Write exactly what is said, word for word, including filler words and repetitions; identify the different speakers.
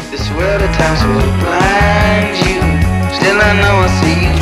Speaker 1: This world at times will blind you. Still I know I see you